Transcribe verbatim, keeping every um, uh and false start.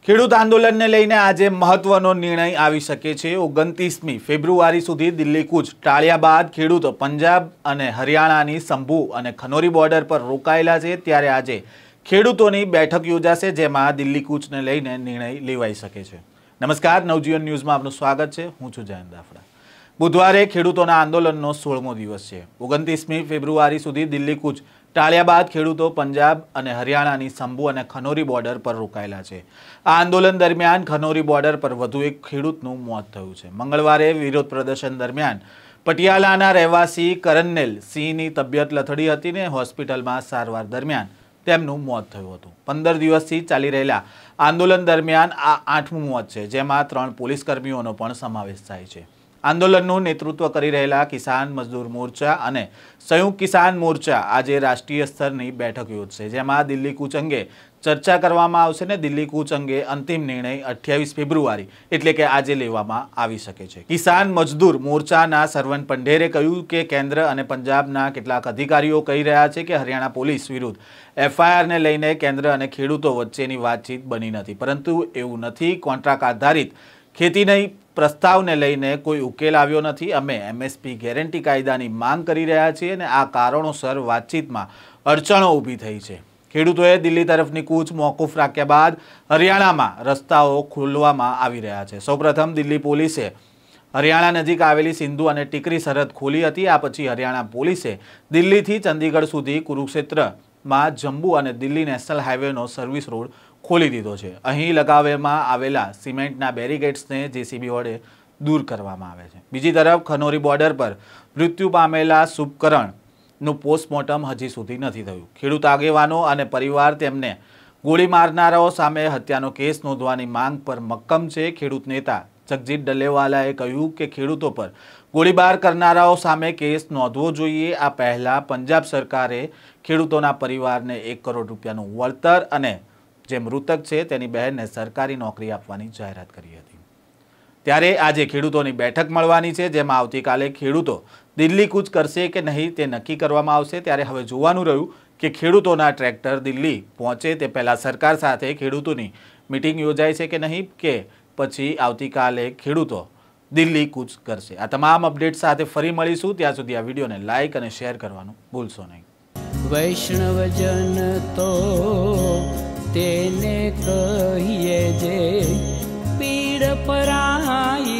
ખેડૂત આંદોલનને લઈને આજે મહત્વનો નિર્ણય આવી શકે છે। ઓગણત્રીસમી ફેબ્રુઆરી સુધી દિલ્હી કૂચ ટાળ્યા બાદ ખેડૂતો પંજાબ અને હરિયાણાની સંભુ અને ખનોરી બોર્ડર પર રોકાયેલા છે। ત્યારે આજે ખેડૂતોની બેઠક યોજાશે, જેમાં દિલ્હી કૂચને લઈને નિર્ણય લેવાઈ શકે છે। નમસ્કાર, નવજીવન ન્યૂઝમાં આપનું સ્વાગત છે। હું છું જયંત દાફડા। બુધવારે ખેડૂતોના આંદોલનનો સોળમો દિવસ છે। ઓગણત્રીસમી ફેબ્રુઆરી સુધી દિલ્હી કૂચ ટાળ્યા બાદ ખેડૂતો પંજાબ અને હરિયાણાની સંભુ અને ખનોરી બોર્ડર પર રોકાયેલા છે। આ આંદોલન દરમિયાન ખનોરી બોર્ડર પર વધુ એક ખેડૂતનું મોત થયું છે। મંગળવારે વિરોધ પ્રદર્શન દરમિયાન પટિયાલાના રહેવાસી કરનેલ સિંહની તબિયત લથડી હતી ને હોસ્પિટલમાં સારવાર દરમિયાન તેમનું મોત થયું હતું। પંદર દિવસથી ચાલી રહેલા આંદોલન દરમિયાન આ આઠમું મોત છે, જેમાં ત્રણ પોલીસ કર્મીઓનો પણ સમાવેશ થાય છે। આંદોલનનું નેતૃત્વ કરી રહેલા કિસાન મજદૂર મોરચા અને સંયુક્ત કિસાન મોરચા આજે રાષ્ટ્રીય સ્તરની બેઠક યોજશે, જેમાં દિલ્હી કૂચ અંગે ચર્ચા કરવામાં આવશે ને દિલ્હી કૂચ અંગે અંતિમ નિર્ણય અઠ્યાવીસ ફેબ્રુઆરી એટલે કે આજે લેવામાં આવી શકે છે। કિસાન મજદૂર મોરચાના સરવન પંઢેરે કહ્યું કે કેન્દ્ર અને પંજાબના કેટલાક અધિકારીઓ કહી રહ્યા છે કે હરિયાણા પોલીસ વિરુદ્ધ એફઆઈઆરને લઈને કેન્દ્ર અને ખેડૂતો વચ્ચેની વાતચીત બની નથી, પરંતુ એવું નથી। કોન્ટ્રાક્ટ આધારિત ખેતીની પ્રસ્તાવને લઈને કોઈ ઉકેલ આવ્યો નથી। અમે એમએસપી ગેરંટી કાયદાની માંગ કરી રહ્યા છીએ અને આ કારણોસર વાતચીતમાં અડચણો ઊભી થઈ છે। ખેડૂતોએ દિલ્હી તરફની કૂચ મોકૂફ રાખ્યા બાદ હરિયાણામાં રસ્તાઓ ખોલવામાં આવી રહ્યા છે। સૌપ્રથમ દિલ્હી પોલીસે હરિયાણા નજીક આવેલી સિંધુ અને ટીકરી સરહદ ખોલી હતી। આ પછી હરિયાણા પોલીસે દિલ્હીથી ચંદીગઢ સુધી કુરુક્ષેત્રમાં જમ્મુ અને દિલ્હી નેશનલ હાઈવેનો સર્વિસ રોડ ખોલી દીધો છે। અહીં લગાવવામાં આવેલા સિમેન્ટના બેરીકેડ્સને જેસીબી વડે દૂર કરવામાં આવે છે। બીજી તરફ ખનોરી બોર્ડર પર મૃત્યુ પામેલા શુભકરણનું પોસ્ટમોર્ટમ હજી સુધી નથી થયું। ખેડૂત આગેવાનો અને પરિવાર તેમને ગોળી મારનારાઓ સામે હત્યાનો કેસ નોંધવાની માંગ પર મક્કમ છે। ખેડૂત નેતા જગજીત ડલ્લેવાલાએ કહ્યું કે ખેડૂતો પર ગોળીબાર કરનારાઓ સામે કેસ નોંધવો જોઈએ। આ પહેલા પંજાબ સરકારે ખેડૂતોના પરિવારને એક કરોડ રૂપિયાનું વળતર અને જે મૃતક છે તેની બહેનને સરકારી નોકરી આપવાની જાહેરાત કરી હતી। ત્યારે આજે ખેડૂતોની બેઠક મળવાની છે, જેમાં આવતીકાલે ખેડૂતો દિલ્હી કૂચ કરશે કે નહીં તે નક્કી કરવામાં આવશે। ત્યારે હવે જોવાનું રહ્યું કે ખેડૂતોના ટ્રેક્ટર દિલ્હી પહોંચે તે પહેલાં સરકાર સાથે ખેડૂતોની મિટિંગ યોજાય છે કે નહીં, કે પછી આવતીકાલે ખેડૂતો દિલ્હી કૂચ કરશે। આ તમામ અપડેટ સાથે ફરી મળીશું। ત્યાં સુધી આ વિડીયોને લાઇક અને શેર કરવાનું ભૂલશો નહીં। વૈષ્ણવજન તો તેને કહીએ જે પીડ પરાઈ।